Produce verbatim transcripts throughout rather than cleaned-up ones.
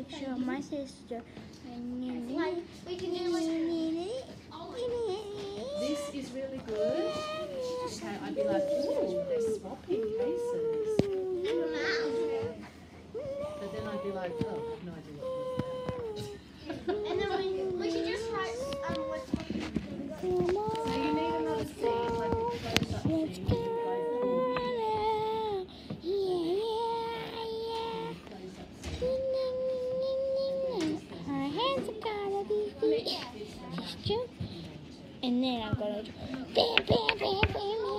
picture of my sister. We can do like this is really good. Okay, I'd be like, ooh, they're swapping cases. But then I'd be like, oh, I have no idea what it is. and then we, we should just write um what's So you need another scene, like a close-up scene. Our hands are gonna be free. And then I'm gonna do bam, bam, bam, bam, bam,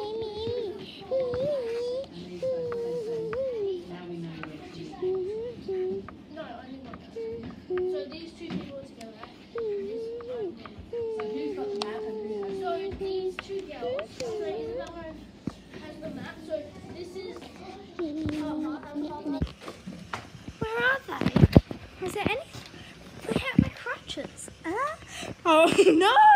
no, only one. So these two people together, right? So who's got the map and who has So these two girls, so Isabella has the map. So this is uh, uh, Where are they? Is there any? Where are my crutches? Huh? Oh no!